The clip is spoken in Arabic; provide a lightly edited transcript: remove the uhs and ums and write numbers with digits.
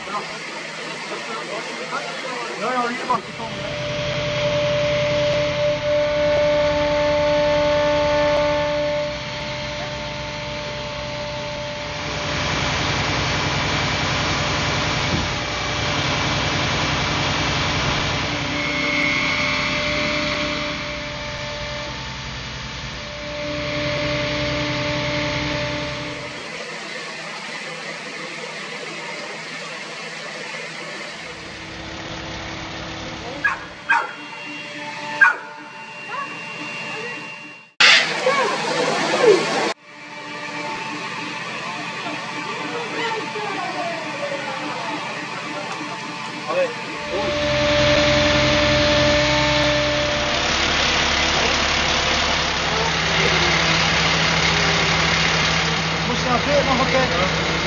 Ja, ja, hier mag je komen. Moest je nou weer nog een keer?